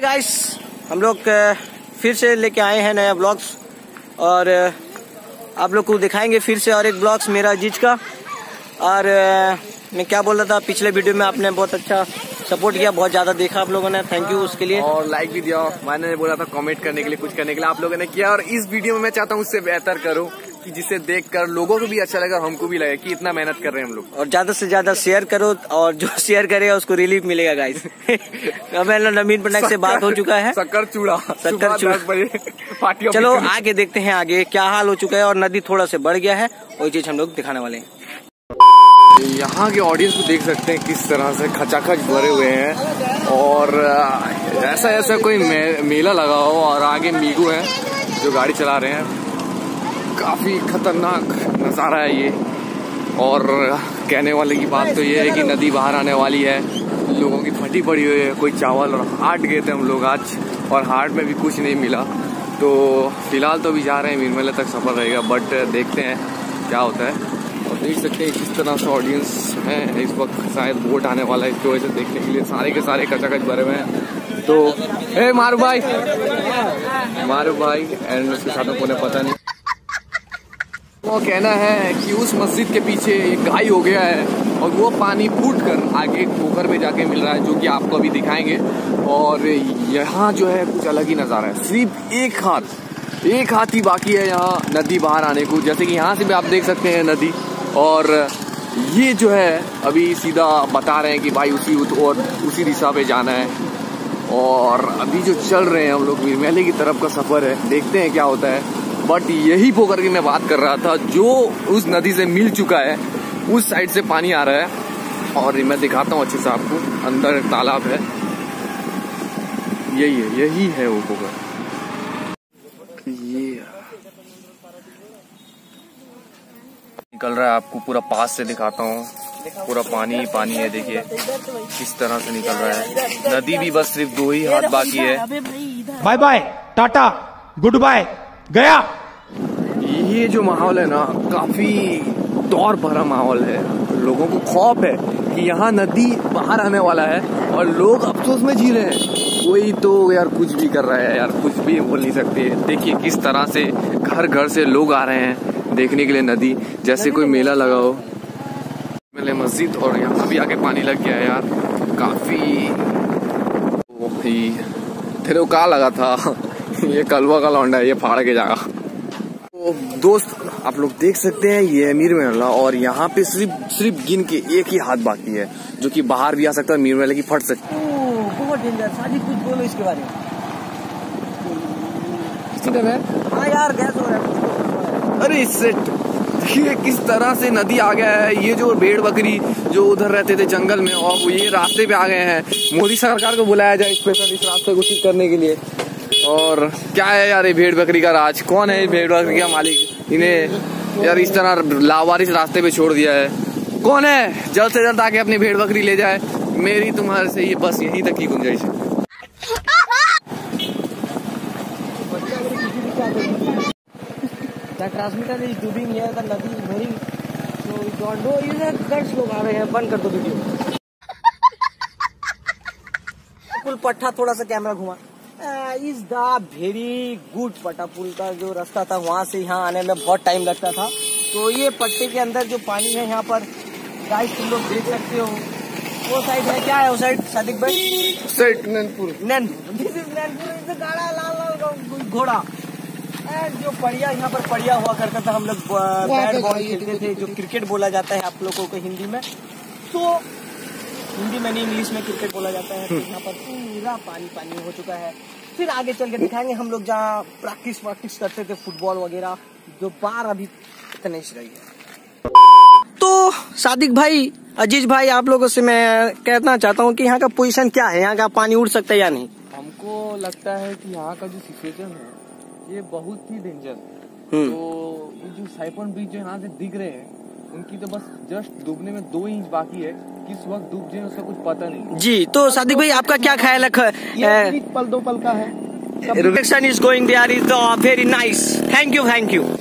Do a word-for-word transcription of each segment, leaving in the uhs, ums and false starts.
Guys, हम लोग फिर से लेके आए हैं नया ब्लॉग्स और आप लोग को दिखाएंगे फिर से और एक ब्लॉग्स मेरा अजीज का। और मैं क्या बोल रहा था, पिछले वीडियो में आपने बहुत अच्छा सपोर्ट किया, बहुत ज्यादा देखा आप लोगों ने, थैंक यू उसके लिए। और लाइक भी दिया, मैंने बोला था कमेंट करने के लिए, कुछ करने के लिए, आप लोगों ने किया। और इस वीडियो में मैं चाहता हूँ उससे बेहतर करूँ कि जिसे देखकर लोगों को भी अच्छा लगे और हमको भी लगे कि इतना मेहनत कर रहे हैं हम लोग। और ज्यादा से ज्यादा शेयर करो और जो शेयर करेगा उसको रिलीफ मिलेगा गाइस। नवीन पटनायक से बात हो चुका है। शक्कर चूड़ा शक्कर चूड़ा चलो आगे देखते हैं आगे क्या हाल हो चुका है। और नदी थोड़ा से बढ़ गया है, वही चीज हम लोग दिखाने वाले हैं। यहाँ के ऑडियंस को देख सकते हैं किस तरह से खचाखच भरे हुए हैं और ऐसा ऐसा कोई मे, मेला लगा हो और आगे मीगू है जो गाड़ी चला रहे हैं। काफी खतरनाक नज़ारा है ये। और कहने वाले की बात तो ये है कि नदी बाहर आने वाली है, लोगों की फटी पड़ी हुई है। कोई चावल और हाट गए थे हम लोग आज और हाट में भी कुछ नहीं मिला, तो फिलहाल तो अभी जा रहे हैं, मीरमेले तक सफर रहेगा, बट देखते हैं क्या होता है। और देख सकते हैं किस तरह से ऑडियंस है इस वक्त, शायद वोट आने वाला है, इसकी वजह से देखने के लिए सारे के सारे कचाकच भरे हुए हैं। तो हे मारू भाई मारू भाई एंड उसके साथ को पता नहीं। वो कहना है कि उस मस्जिद के पीछे एक गाय हो गया है और वो पानी फूट कर आगे पोखर में जाके मिल रहा है, जो कि आपको अभी दिखाएंगे। और यहाँ जो है कुछ अलग ही नज़ारा है, सिर्फ एक हाथ एक हाथ ही बाकी है यहाँ नदी बाहर आने को। जैसे कि यहाँ से भी आप देख सकते हैं नदी, और ये जो है अभी सीधा बता रहे हैं कि भाई उसी और उसी दिशा पे जाना है। और अभी जो चल रहे हैं हम लोग मीरमेले की तरफ का सफर है, देखते हैं क्या होता है। बट यही पोखर की मैं बात कर रहा था जो उस नदी से मिल चुका है, उस साइड से पानी आ रहा है। और मैं दिखाता हूँ अच्छे से आपको, अंदर एक तालाब है, यही है यही है वो पोखर। ये निकल रहा है, आपको पूरा पास से दिखाता हूँ, पूरा पानी ही पानी है। देखिए किस तरह से निकल रहा है। नदी भी बस सिर्फ दो ही हाथ बाकी है। Bye bye tata goodbye गया। ये जो माहौल है ना, काफी दौर भरा माहौल है। लोगों को खौफ है कि यहाँ नदी बाहर आने वाला है और लोग अफसोस में जी रहे हैं। कोई तो यार कुछ भी कर रहा है यार, कुछ भी बोल नहीं सकते। देखिए किस तरह से घर घर से लोग आ रहे हैं देखने के लिए नदी, जैसे कोई मेला लगा हो। मेले मस्जिद और यहाँ भी आके पानी लग गया है यार, काफी तेरे को कहा लगा था ये कलवा का लौंडा है, ये फाड़ के जाएगा। तो दोस्त आप लोग देख सकते हैं ये है मीरमेला, और यहाँ पे सिर्फ सिर्फ गिन के एक ही हाथ बाकी है जो कि बाहर भी आ सकता है, मीरमेले की फट सकती है। बहुत डेंजर। शादी कुछ बोलो इसके बारे में। हाँ यार गैस हो रहा है। अरे इससे देखिए किस तरह से नदी आ गया है। ये जो भेड़ बकरी जो उधर रहते थे जंगल में, और वो ये रास्ते पे आ गए हैं। मोदी सरकार को बुलाया जाए स्पेशल इस रास्ते को ठीक करने के लिए। और क्या है यार ये भेड़ बकरी का राज, कौन है भेड़ बकरी का मालिक? इन्हें यार इस तरह लावारिस रास्ते पे छोड़ दिया है, कौन है? जल्द से जल्द आके अपनी भेड़ बकरी ले जाए। मेरी तुम्हारे से ये बस यहीं तक की गुंजाइश है। The transmitter is doing here, the nadi is very, so we don't know. ये गर्ल्स लोग आ रहे हैं, बंद कर दो वीडियो। पुल पट्टा थोड़ा सा कैमरा घुमा। इस द वेरी गुड पट्टा पुल का जो रास्ता था, वहाँ से यहाँ आने में बहुत टाइम लगता था। तो ये पट्टे के अंदर जो पानी है यहाँ पर गाइस तुम लोग देख सकते हो। वो साइड है, क्या है वो साइड सादिक भाई? Side Nainpur. Nainpur, this is Nainpur, is गाड़ा लाल लाल घोड़ा। जो पड़िया यहाँ पर पड़िया हुआ करता था, हम लोग बैट बॉल खेलते थे, जो क्रिकेट बोला जाता है आप लोगों को हिंदी में। तो हिंदी में नहीं, इंग्लिश में क्रिकेट बोला जाता है। तो यहाँ पर पूरा पानी पानी हो चुका है। फिर आगे चल के दिखाएंगे हम लोग जहाँ प्रैक्टिस प्रैक्टिस करते थे फुटबॉल वगैरह, जो बार अभी इतनी रही है। तो सादिक भाई, अजीज भाई, आप लोगों से मैं कहना चाहता हूँ कि यहाँ का पोजीशन क्या है, यहाँ का पानी उड़ सकता है या नहीं? हमको लगता है कि यहाँ का जो सिचुएशन है ये बहुत ही डेंजर है। तो ये जो साइफन ब्रिज जो यहाँ से दिख रहे हैं, उनकी तो बस जस्ट डूबने में दो इंच बाकी है। किस वक्त डूब जाए उसका कुछ पता नहीं जी। तो सादिक भाई आपका क्या ख्याल है? पल दो पल का है। Reflection is going there is very nice, thank you thank you.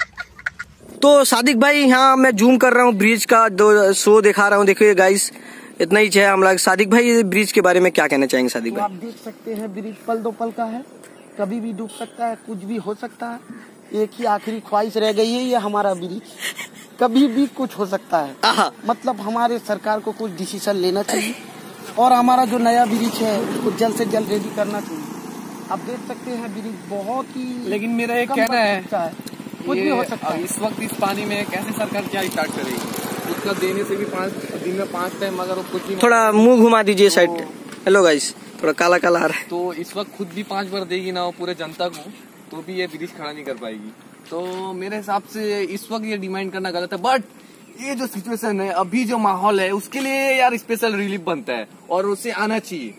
तो सादिक भाई यहाँ मैं जूम कर रहा हूँ ब्रिज का, दो शो दिखा रहा हूँ। देखिए गाइस, इतना ही है हम लोग। सादिक भाई ब्रिज के बारे में क्या कहना चाहेंगे सादिक भाई? आप देख सकते हैं ब्रिज पल दो पल का है, कभी भी डूब सकता है, कुछ भी हो सकता है। एक ही आखिरी ख्वाहिश रह गई है, ये हमारा ब्रिज, कभी भी कुछ हो सकता है। मतलब हमारे सरकार को कुछ डिसीजन लेना चाहिए और हमारा जो नया ब्रिज है उसको जल्द से जल्द रेडी करना चाहिए। आप देख सकते हैं ब्रिज बहुत ही, लेकिन मेरा एक कहना है, कुछ भी हो सकता है। इस वक्त इस पानी में कैसे सरकार क्या स्टार्ट करेगी? उसका देने से भी पाँच दिन में पाँच टाइम अगर वो कुछ भी, थोड़ा मुंह घुमा दीजिए साइड। हेलो गाइस, थोड़ा काला काला आ रहा है। तो इस वक्त खुद भी पाँच बार देगी ना वो पूरे जनता को, तो भी ये ब्रिज खड़ा नहीं कर पाएगी। तो मेरे हिसाब से इस वक्त ये डिमांड करना गलत है। बट ये जो सिचुएशन है, अभी जो माहौल है, उसके लिए यार स्पेशल रिलीफ बनता है और उसे आना चाहिए।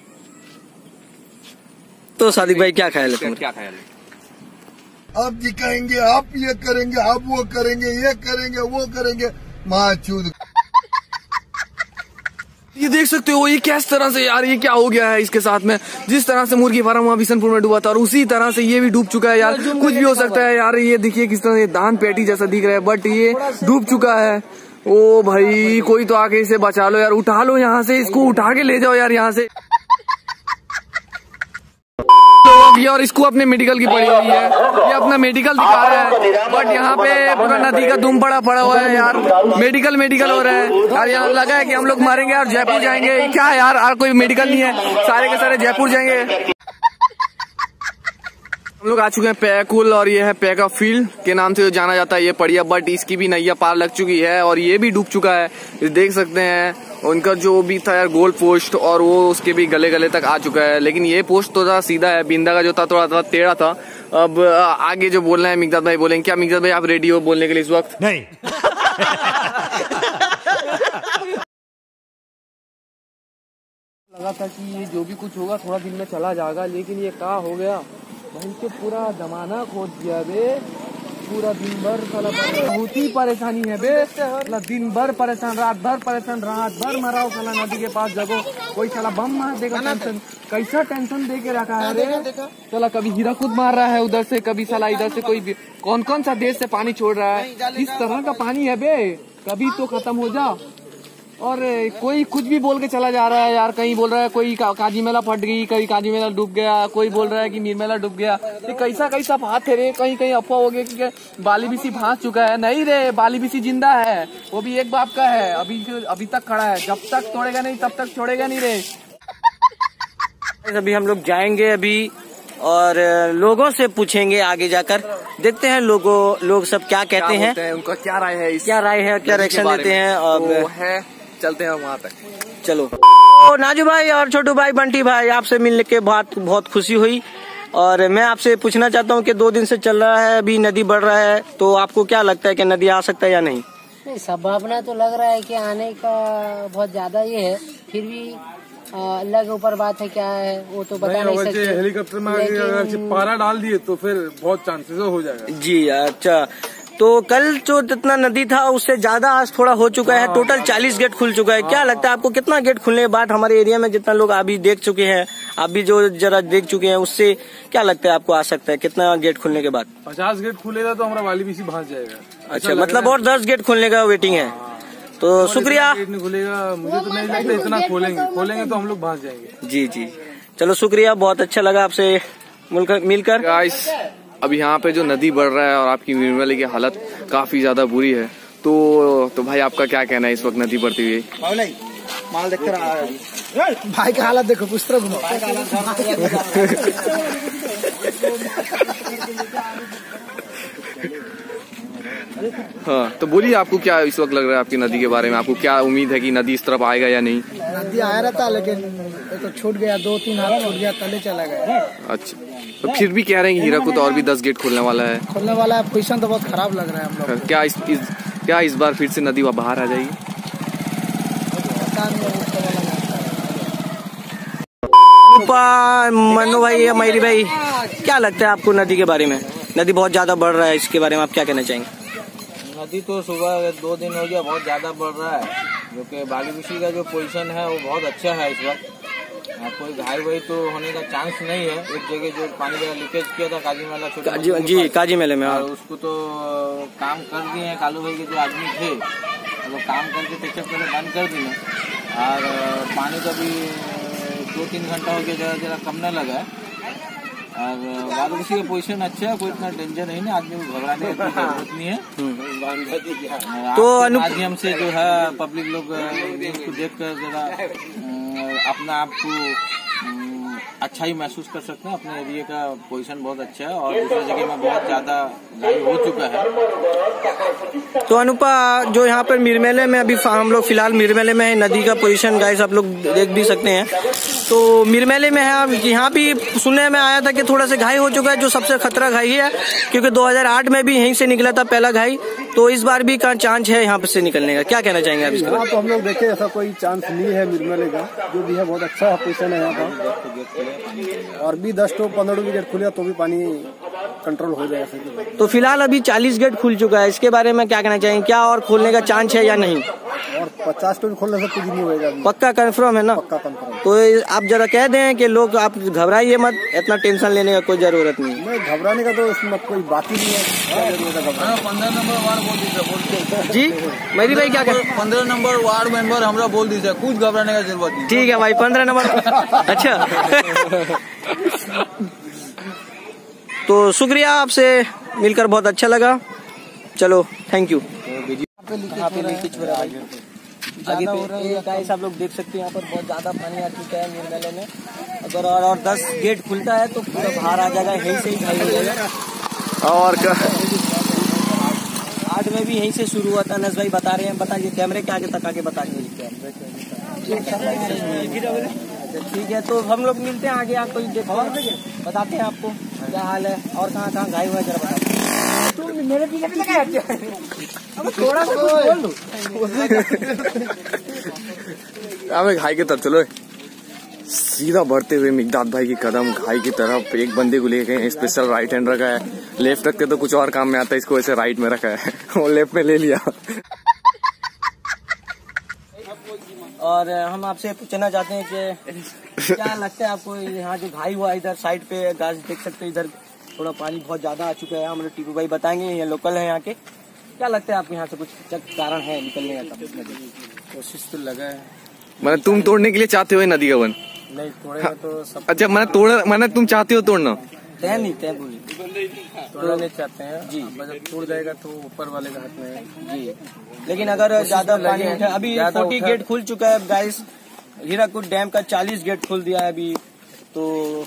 तो सादिक भाई क्या ख्याल है? क्या ख्याल है? आप दिखाएंगे, आप ये करेंगे, आप वो करेंगे, ये करेंगे, वो करेंगे, माचूद। ये देख सकते हो ये किस तरह से यार, ये क्या हो गया है इसके साथ में। जिस तरह से मुर्गी फार्म वहाँ बिशनपुर में डूबा था और उसी तरह से ये भी डूब चुका है यार। कुछ भी हो सकता है यार। ये देखिए किस तरह से दान पेटी जैसा दिख रहा है, बट ये डूब चुका है। ओ भाई, कोई तो आके इसे बचा लो यार, उठा लो यहाँ से, इसको उठा के ले जाओ यार यहाँ से। और इसको अपने मेडिकल की पड़ी हुई है, ये अपना मेडिकल दिखा रहा है, बट यहाँ पे पूरा नदी का दुम पड़ा पड़ा हुआ है यार। मेडिकल मेडिकल हो रहा है यार। यहाँ लगा है कि हम लोग मारेंगे और जयपुर जाएंगे। क्या है यार, और कोई मेडिकल नहीं है, सारे के सारे जयपुर जाएंगे। हम लोग आ चुके हैं पैकुल और ये है पैका फील्ड के नाम से जाना जाता है ये पड़िया, बट इसकी भी नैया पार लग चुकी है और ये भी डूब चुका है। देख सकते हैं उनका जो भी था यार गोल पोस्ट, और वो उसके भी गले गले तक आ चुका है। लेकिन ये पोस्ट तो था सीधा है, बिंदा का जो था थोड़ा थोड़ा टेढ़ा था। अब आगे जो बोलना है मिगदाद भाई बोलेंगे। क्या मिगदाद भाई आप रेडी हो बोलने के लिए इस वक्त? नहीं। लगा था कि ये जो भी कुछ होगा थोड़ा दिन में चला जाएगा, लेकिन ये क्या हो गया भाई, के पूरा जमाना खोद दिया बे। पूरा दिन भर साला बहुत ही परेशानी है बे, साला दिन भर परेशान, रात भर परेशान, रात भर मरा साला नदी के पास जगह। कोई साला बम मार देगा, टेंशन कैसा टेंशन दे के रखा है रे। साला कभी हीराकुद मार रहा है उधर से, कभी साला इधर से कोई कौन कौन सा देश से पानी छोड़ रहा है। इस तरह का पानी है बे, कभी तो खत्म हो जा। और कोई कुछ भी बोल के चला जा रहा है यार। कहीं बोल रहा है कोई का, काजी मेला फट गई, कहीं काजी मेला डूब गया, कोई बोल रहा है कि मीर मेला डूब गया। ये कैसा कैसा बात है रे। कहीं कहीं अफवाह हो गया कि बाली बिसी भांस चुका है। नहीं रे, बाली बिसी जिंदा है, वो भी एक बाप का है, अभी अभी तक खड़ा है। जब तक तोड़ेगा नहीं तब तक छोड़ेगा नहीं रे। अभी हम लोग जाएंगे अभी और लोगों से पूछेंगे आगे जाकर, देखते हैं लोगों लोग सब क्या कहते हैं, हैं, उनका क्या राय है, क्या राय है, क्या रिएक्शन देते हैं। और है चलते हैं वहाँ तक। चलो। तो नाजू भाई और छोटू भाई, बंटी भाई, आपसे मिलने के बाद बहुत खुशी हुई। और मैं आपसे पूछना चाहता हूँ कि दो दिन से चल रहा है, अभी नदी बढ़ रहा है, तो आपको क्या लगता है कि नदी आ सकता है या नहीं? नहीं, संभावना तो लग रहा है कि आने का बहुत ज्यादा ये है, फिर भी अल्लाह के ऊपर बात है, क्या है वो तो बता नहीं सकते। हेलीकॉप्टर में अगर पारा डाल दिए तो फिर बहुत चांसेस हो जाएगा। जी अच्छा, तो कल जो जितना नदी था उससे ज्यादा आज थोड़ा हो चुका है। टोटल चालीस गेट खुल चुका है। क्या लगता है आपको, कितना गेट खुलने के बाद हमारे एरिया में जितना लोग अभी देख चुके हैं, आप भी जो जरा देख चुके हैं, उससे क्या लगता है आपको आ सकता है कितना गेट खुलने के बाद? पचास गेट खुलेगा तो हमारा वाली बीसी भांस जाएगा। अच्छा, मतलब और दस गेट खुलने का वेटिंग है। तो शुक्रिया। गेट नहीं खुलेगा, मुझे तो नहीं लगता इतना खोलेंगे खोलेंगे तो हम लोग भांस जाएंगे। जी जी, चलो शुक्रिया, बहुत अच्छा लगा आपसे मिलकर। गाइस, अब यहाँ पे जो नदी बढ़ रहा है और आपकी मीरवाली की हालत काफी ज्यादा बुरी है, तो तो भाई आपका क्या कहना है इस वक्त नदी बढ़ती हुई? माल देख कर भाई का हालत देखो, कुछ तरह हाँ, तो बोलिए आपको क्या इस वक्त लग रहा है आपकी नदी के बारे में? आपको क्या उम्मीद है कि नदी इस तरफ आएगा या नहीं? नदी आया रहता, लेकिन तो छूट गया, दो तीन हाथ छूट गया, तले चला गया। अच्छा, तो फिर भी कह रहे हैं कि हीराकुद और भी दस गेट खुलने वाला है। खुलने वाला है, पोजीशन तो बहुत खराब लग रहा है हम लोग। क्या इस, इस क्या इस बार फिर से नदी बाहर आ जाएगी? मनु भाई या मयूरी भाई, क्या लगता है आपको नदी के बारे में? नदी बहुत ज्यादा बढ़ रहा है, इसके बारे में आप क्या कहना चाहेंगे? नदी तो सुबह दो दिन हो गया बहुत ज्यादा बढ़ रहा है, जो कि बाली बिसी का जो पोजीशन है वो बहुत अच्छा है इस वक्त। कोई घायल वही तो होने का चांस नहीं है। एक जगह जो पानी का लीकेज किया था काजी मेला, काजी, जी काजी मेले में, और उसको तो काम कर दिए हैं कालू भाई के जो आदमी थे, वो काम करके पिक्चर पहले बंद कर दिए। और पानी का भी दो तीन घंटा हो गया, जरा जरा कमने लगा है। और बालूसी का पोजीशन अच्छा है, कोई इतना डेंजर नहीं है, आदमी को घबराने की जरूरत नहीं है। तो माध्यम से जो है पब्लिक लोग इसको देख कर जरा अपना आप को अच्छा ही महसूस कर सकते हैं। अपने एरिया का पोजीशन बहुत अच्छा है और दूसरी जगह में बहुत ज्यादा घाई हो चुका है। तो अनुपा, जो यहाँ पर मिरमेले में अभी हम लोग फिलहाल मिरमेले में है, नदी का पोजीशन गाइस आप लोग देख भी सकते हैं। तो मिरमेले में है, यहाँ भी सुनने में आया था कि थोड़ा सा घाई हो चुका है, जो सबसे खतरा घाई है, क्योंकि दो हज़ार आठ में भी यहीं से निकला था पहला घाई। तो इस बार भी का चांस है यहाँ से निकलने का, क्या कहना चाहेंगे आप इसके बारे में? तो हम लोग देखे ऐसा कोई चांस नहीं है मिरमेले का, जो भी है बहुत अच्छा पोजीशन है यहाँ का। और भी दस तो पंद्रह गेट खुले तो भी पानी कंट्रोल हो जाएगा। तो फिलहाल अभी चालीस गेट खुल चुका है, इसके बारे में क्या कहना चाहेंगे? क्या और खोलने का चांस है या नहीं? और पचास तो भी खोलने से कुछ नहीं होगा। पक्का कंफर्म है ना? पक्का कंफर्म। तो आप जरा कह दें कि लोग आप घबराइए मत, इतना टेंशन लेने का कोई जरूरत नहीं है। घबराने का तो इसमें कोई बात ही नहीं है। पंद्रह नंबर वार्ड बोल दीजिए जी मेरी भाई, क्या कर पंद्रह नंबर वार्ड मेंबर हमरा बोल दीजिए, कुछ घबराने का जरूरत नहीं। ठीक है भाई, पंद्रह नंबर अच्छा। तो शुक्रिया, आपसे मिलकर बहुत अच्छा लगा। चलो, थैंक यू। आगे पे गाइस आप लोग देख सकते हैं, यहाँ पर बहुत ज्यादा पानी आ चुका है मिरमेले में। अगर और, और दस गेट खुलता है तो पूरा बाहर आ जाएगा, यहीं से ही घाई हो जाएगा। और आठ में भी यहीं से शुरू हुआ था। अनस भाई बता रहे हैं, बताइए कैमरे के आगे तक आके बताइए। ठीक है, तो हम लोग मिलते हैं आगे, आपको बताते हैं आपको क्या हाल है और कहाँ कहाँ घाई हुआ है, जरा बताते हैं। तू मेरे पीछे भी लगा है, अब थोड़ा सा कुछ बोल दो। हमें घाई की तरफ चलो, सीधा बढ़ते हुए मिकदाद भाई की कदम घाई की तरफ। एक बंदे को लेके गए, स्पेशल राइट हैंड रखा है, लेफ्ट रखते तो कुछ और काम में आता है, इसको ऐसे राइट में रखा है, वो लेफ्ट में ले लिया। और हम आपसे पूछना चाहते हैं कि क्या लगता है आपको, यहाँ जो घाई हुआ इधर साइड पे गाज देख सकते हैं, इधर थोड़ा पानी बहुत ज्यादा आ चुका है। हम लोग टीपू भाई बताएंगे, ये लोकल है यहाँ के। क्या लगता है आपको यहाँ से कुछ कारण है निकलने का? कोशिश तो लगा है, मैंने तुम तोड़ने के लिए चाहते हो नदी का वन? नहीं तोड़ेगा तो सब। अच्छा, मैंने तोड़ मैंने तुम चाहते हो तोड़ना? तय नहीं, तय बोली तोड़ना नहीं चाहते हैं जी। जब टूट जाएगा तो ऊपर वाले के हाथ में है जी। लेकिन अगर ज्यादा पानी उठे, अभी फोर्टी गेट खुल चुका है गाइस, हीराकुद डैम का चालीस गेट खोल दिया है अभी तो।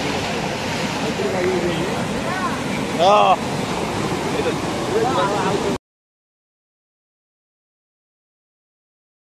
थोड़ा